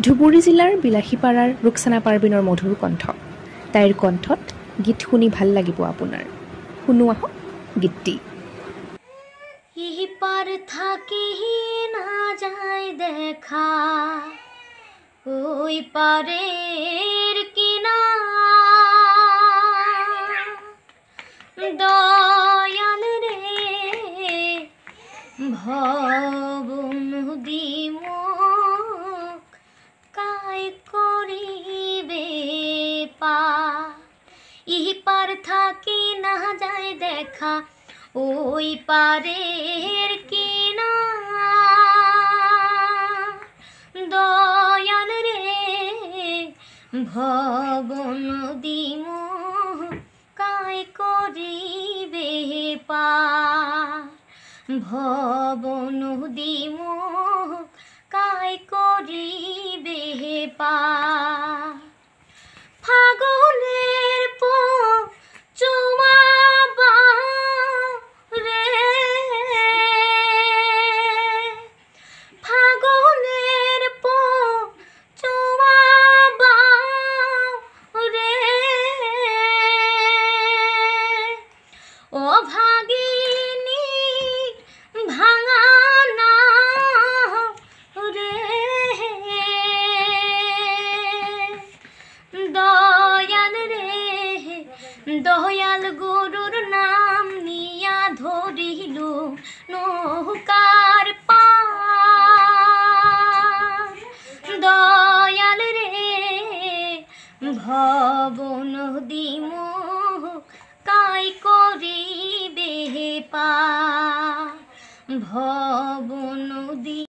ধুবুৰী জিলাৰ বিলাসীপাৰাৰ ৰুকসানা পাৰবিনৰ মধুৰ কণ্ঠ। তাইৰ কণ্ঠত গীত শুনি ভাল লাগিব আপোনাৰ। শুনো আহক গীতটি। ইপার থাকি না যায় দেখা ওই পারের কিনারা, দয়াল রে ভব নদী মুখ কাই করিবে পার। ইপার থাকি না যায় দেখা ওই পারের কিনারা, দয়াল রে ভব নদী মুখ কাই করিবে পার। ভব নদী মুখ কাই করিবে পার। ফাগুনের চুমা ও ভাগিনী ভাঙানা রে, দয়াল রে দয়াল গুরুর নাম নিয়া ধরিল নৌকার পার। দয়াল রে ভব নদী মুখ কাই করিবে পার। ভব